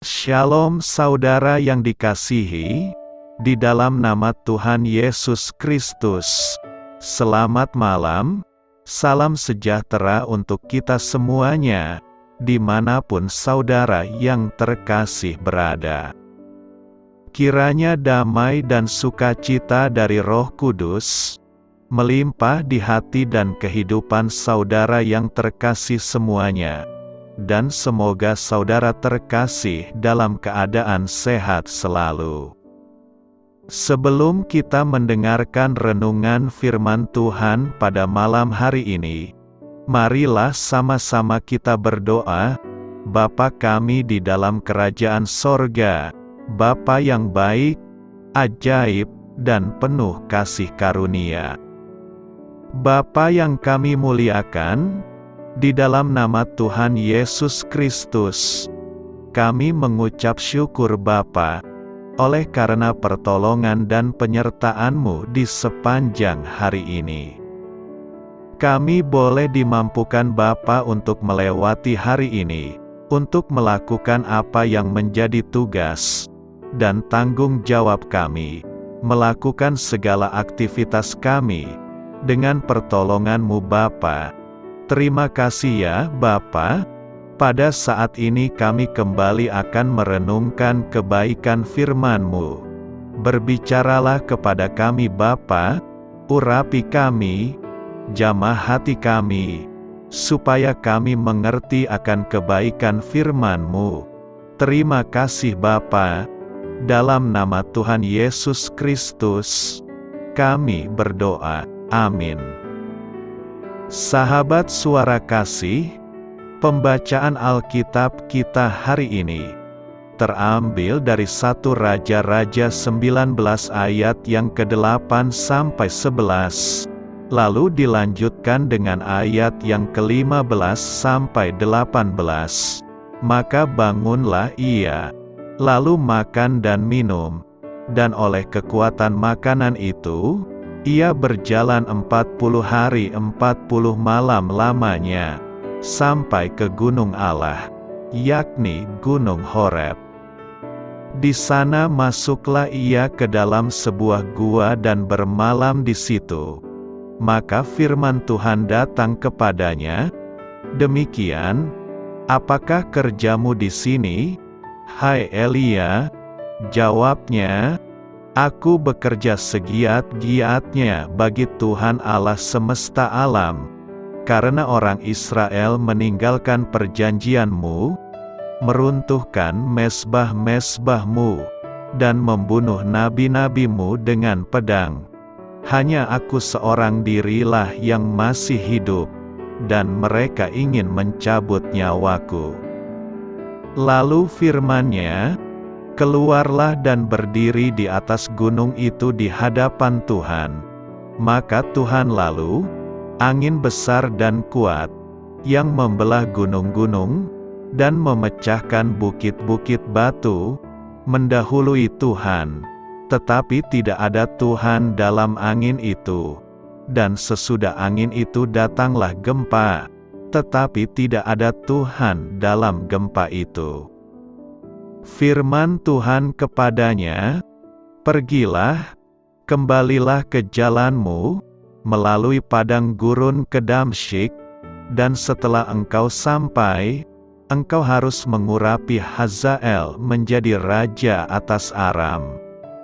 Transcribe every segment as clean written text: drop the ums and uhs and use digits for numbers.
Shalom saudara yang dikasihi, di dalam nama Tuhan Yesus Kristus. Selamat malam, salam sejahtera untuk kita semuanya, dimanapun saudara yang terkasih berada. Kiranya damai dan sukacita dari Roh Kudus melimpah di hati dan kehidupan saudara yang terkasih semuanya. Dan semoga saudara terkasih dalam keadaan sehat selalu. Sebelum kita mendengarkan renungan firman Tuhan pada malam hari ini, marilah sama-sama kita berdoa. Bapa kami di dalam kerajaan sorga, Bapa yang baik, ajaib, dan penuh kasih karunia. Bapa yang kami muliakan, di dalam nama Tuhan Yesus Kristus, kami mengucap syukur Bapa, oleh karena pertolongan dan penyertaan-Mu di sepanjang hari ini. Kami boleh dimampukan Bapa untuk melewati hari ini, untuk melakukan apa yang menjadi tugas dan tanggung jawab kami, melakukan segala aktivitas kami, dengan pertolongan-Mu Bapa. Terima kasih ya Bapa. Pada saat ini kami kembali akan merenungkan kebaikan firman-Mu. Berbicaralah kepada kami Bapa, urapi kami, jamah hati kami, supaya kami mengerti akan kebaikan firman-Mu. Terima kasih Bapa. Dalam nama Tuhan Yesus Kristus, kami berdoa. Amin. Sahabat suara kasih, pembacaan Alkitab kita hari ini terambil dari 1 Raja-Raja 19 ayat yang ke-8 sampai 11, lalu dilanjutkan dengan ayat yang ke-15 sampai 18. Maka bangunlah ia, lalu makan dan minum, dan oleh kekuatan makanan itu, ia berjalan 40 hari 40 malam lamanya, sampai ke gunung Allah, yakni Gunung Horeb. Di sana masuklah ia ke dalam sebuah gua dan bermalam di situ. Maka firman Tuhan datang kepadanya, demikian, apakah kerjamu di sini, hai Elia? Jawabnya, aku bekerja segiat-giatnya bagi Tuhan Allah semesta alam, karena orang Israel meninggalkan perjanjian-Mu, meruntuhkan mezbah-mezbah-Mu, dan membunuh nabi-nabi-Mu dengan pedang. Hanya aku seorang dirilah yang masih hidup, dan mereka ingin mencabut nyawaku. Lalu firman-Nya, keluarlah dan berdiri di atas gunung itu di hadapan Tuhan. Maka Tuhan lalu, angin besar dan kuat, yang membelah gunung-gunung, dan memecahkan bukit-bukit batu, mendahului Tuhan. Tetapi tidak ada Tuhan dalam angin itu. Dan sesudah angin itu datanglah gempa, tetapi tidak ada Tuhan dalam gempa itu. Firman Tuhan kepadanya, pergilah, kembalilah ke jalanmu, melalui padang gurun ke Damsyik, dan setelah engkau sampai, engkau harus mengurapi Hazael menjadi raja atas Aram.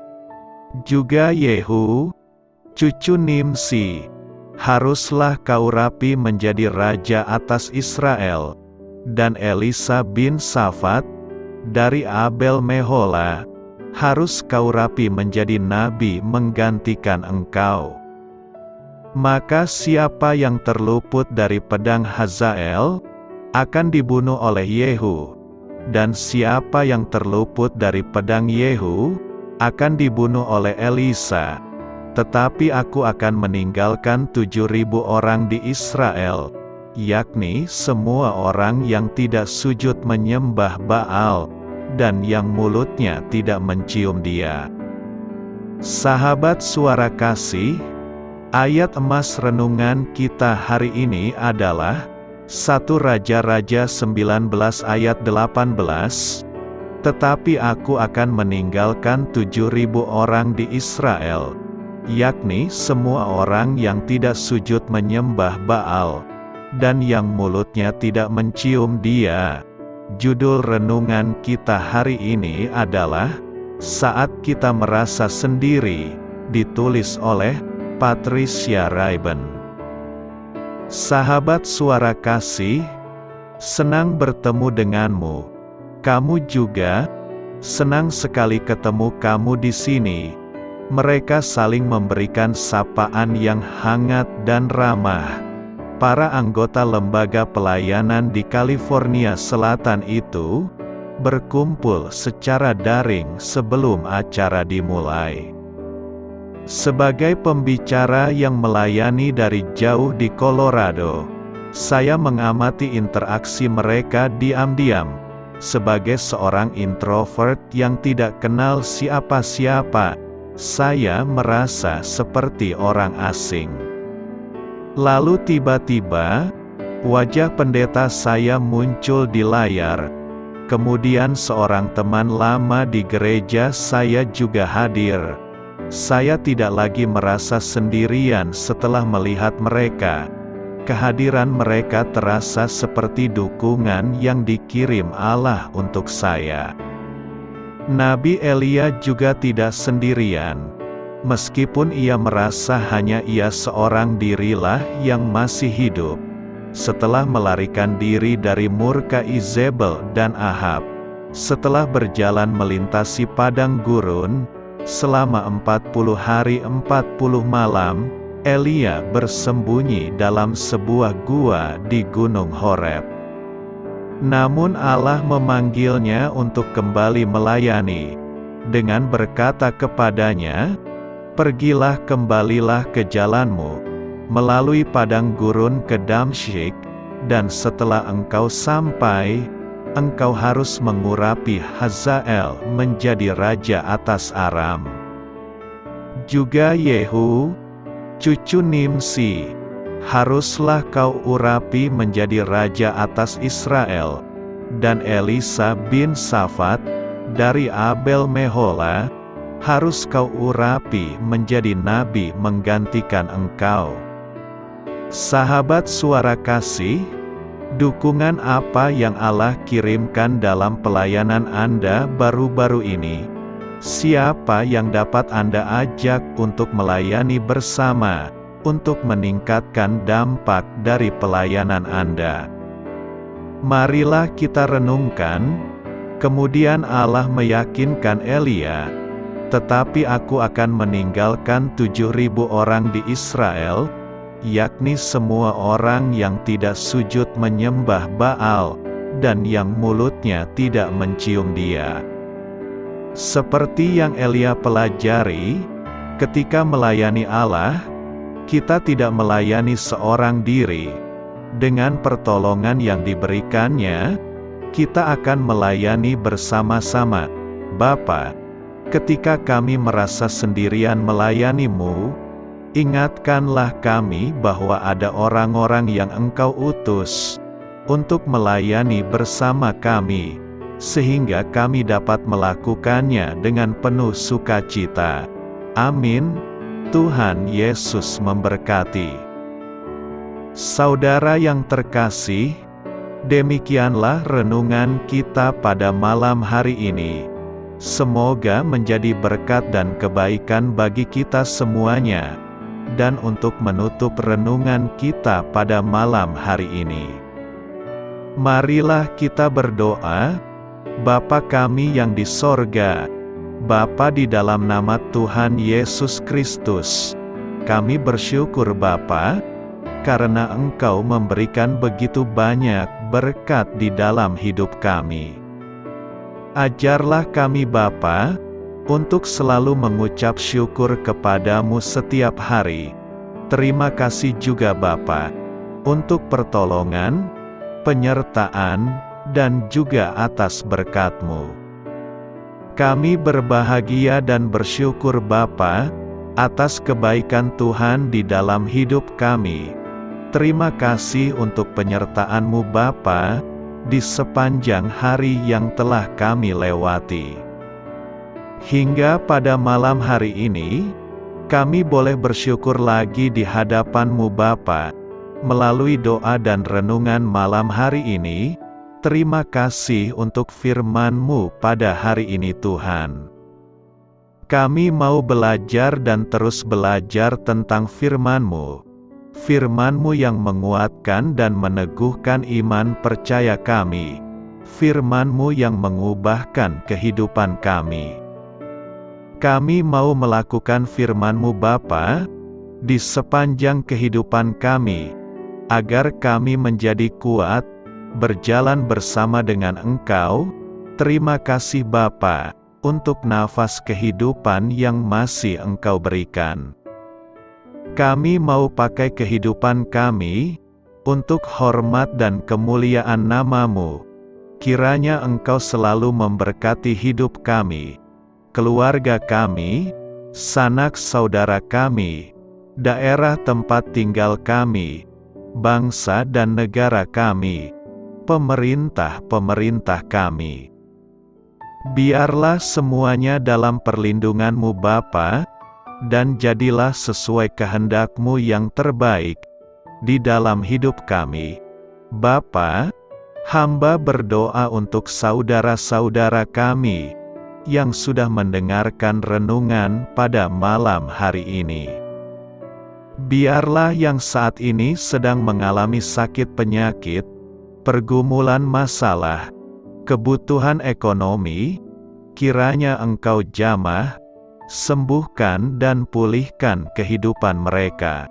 Juga Yehu, cucu Nimsi, haruslah kau urapi menjadi raja atas Israel, dan Elisa bin Safat, dari Abel Mehola, harus kau rapi menjadi nabi menggantikan engkau. Maka siapa yang terluput dari pedang Hazael, akan dibunuh oleh Yehu, dan siapa yang terluput dari pedang Yehu, akan dibunuh oleh Elisa. Tetapi aku akan meninggalkan 7.000 orang di Israel, yakni semua orang yang tidak sujud menyembah Baal, dan yang mulutnya tidak mencium dia. Sahabat suara kasih, ayat emas renungan kita hari ini adalah 1 Raja-Raja 19 ayat 18, Tetapi aku akan meninggalkan 7.000 orang di Israel, yakni semua orang yang tidak sujud menyembah Baal, dan yang mulutnya tidak mencium Dia. Judul renungan kita hari ini adalah Saat Kita Merasa Sendiri, ditulis oleh Patricia Raiben. Sahabat Suara Kasih, senang bertemu denganmu. Kamu juga, senang sekali ketemu kamu di sini. Mereka saling memberikan sapaan yang hangat dan ramah. Para anggota lembaga pelayanan di California Selatan itu berkumpul secara daring sebelum acara dimulai. Sebagai pembicara yang melayani dari jauh di Colorado, saya mengamati interaksi mereka diam-diam. Sebagai seorang introvert yang tidak kenal siapa-siapa, saya merasa seperti orang asing. Lalu tiba-tiba, wajah pendeta saya muncul di layar. Kemudian seorang teman lama di gereja saya juga hadir. Saya tidak lagi merasa sendirian setelah melihat mereka. Kehadiran mereka terasa seperti dukungan yang dikirim Allah untuk saya. Nabi Elia juga tidak sendirian. Meskipun ia merasa hanya ia seorang dirilah yang masih hidup. Setelah melarikan diri dari murka Izebel dan Ahab, setelah berjalan melintasi padang gurun, selama 40 hari 40 malam, Elia bersembunyi dalam sebuah gua di Gunung Horeb. Namun Allah memanggilnya untuk kembali melayani, dengan berkata kepadanya, "Pergilah, kembalilah ke jalanmu, melalui padang gurun ke Damsyik, dan setelah engkau sampai, engkau harus mengurapi Hazael menjadi raja atas Aram. Juga Yehu, cucu Nimsi, haruslah kau urapi menjadi raja atas Israel, dan Elisa bin Safat, dari Abel Mehola, harus kau urapi menjadi nabi menggantikan engkau." Sahabat Suara Kasih, dukungan apa yang Allah kirimkan dalam pelayanan Anda baru-baru ini? Siapa yang dapat Anda ajak untuk melayani bersama, untuk meningkatkan dampak dari pelayanan Anda? Marilah kita renungkan. Kemudian Allah meyakinkan Elia, "Tetapi aku akan meninggalkan 7.000 orang di Israel, yakni semua orang yang tidak sujud menyembah Baal, dan yang mulutnya tidak mencium Dia." Seperti yang Elia pelajari, ketika melayani Allah, kita tidak melayani seorang diri. Dengan pertolongan yang diberikannya, kita akan melayani bersama-sama. Bapa, ketika kami merasa sendirian melayani-Mu, ingatkanlah kami bahwa ada orang-orang yang Engkau utus untuk melayani bersama kami, sehingga kami dapat melakukannya dengan penuh sukacita. Amin. Tuhan Yesus memberkati. Saudara yang terkasih, demikianlah renungan kita pada malam hari ini. Semoga menjadi berkat dan kebaikan bagi kita semuanya. Dan untuk menutup renungan kita pada malam hari ini, marilah kita berdoa. Bapa kami yang di sorga, Bapa, di dalam nama Tuhan Yesus Kristus, kami bersyukur Bapa, karena Engkau memberikan begitu banyak berkat di dalam hidup kami. Ajarlah kami Bapa, untuk selalu mengucap syukur kepadamu setiap hari. Terima kasih juga Bapa, untuk pertolongan, penyertaan, dan juga atas berkat-Mu. Kami berbahagia dan bersyukur Bapa, atas kebaikan Tuhan di dalam hidup kami. Terima kasih untuk penyertaan-Mu Bapa, di sepanjang hari yang telah kami lewati. Hingga pada malam hari ini, kami boleh bersyukur lagi di hadapan-Mu Bapa, melalui doa dan renungan malam hari ini. Terima kasih untuk firman-Mu pada hari ini Tuhan. Kami mau belajar dan terus belajar tentang firman-Mu. Firman-Mu yang menguatkan dan meneguhkan iman percaya kami. Firman-Mu yang mengubahkan kehidupan kami. Kami mau melakukan firman-Mu Bapa, di sepanjang kehidupan kami, agar kami menjadi kuat, berjalan bersama dengan Engkau. Terima kasih Bapa, untuk nafas kehidupan yang masih Engkau berikan. Kami mau pakai kehidupan kami, untuk hormat dan kemuliaan nama-Mu. Kiranya Engkau selalu memberkati hidup kami, keluarga kami, sanak saudara kami, daerah tempat tinggal kami, bangsa dan negara kami, pemerintah-pemerintah kami. Biarlah semuanya dalam perlindungan-Mu Bapa, dan jadilah sesuai kehendak-Mu yang terbaik, di dalam hidup kami. Bapa, hamba berdoa untuk saudara-saudara kami, yang sudah mendengarkan renungan pada malam hari ini. Biarlah yang saat ini sedang mengalami sakit penyakit, pergumulan masalah, kebutuhan ekonomi, kiranya Engkau jamah, sembuhkan dan pulihkan kehidupan mereka.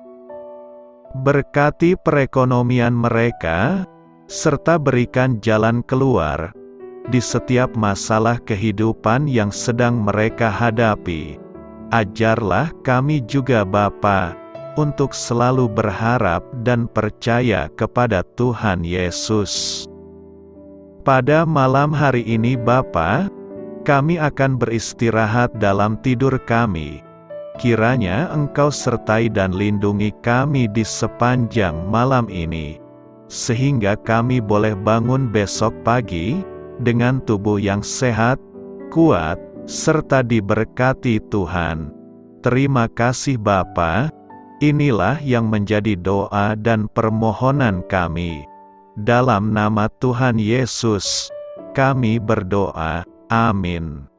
Berkati perekonomian mereka, serta berikan jalan keluar di setiap masalah kehidupan yang sedang mereka hadapi. Ajarlah kami juga Bapa, untuk selalu berharap dan percaya kepada Tuhan Yesus. Pada malam hari ini Bapa, kami akan beristirahat dalam tidur kami. Kiranya Engkau sertai dan lindungi kami di sepanjang malam ini, sehingga kami boleh bangun besok pagi, dengan tubuh yang sehat, kuat, serta diberkati Tuhan. Terima kasih Bapa. Inilah yang menjadi doa dan permohonan kami. Dalam nama Tuhan Yesus, kami berdoa. Amin.